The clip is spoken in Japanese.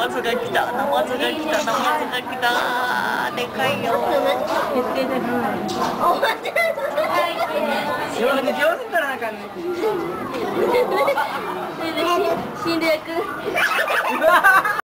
マズが来た、ナマズが来た、ナマズが来た。でかいよ。決定的。上手取らなあかんね。死んでいく。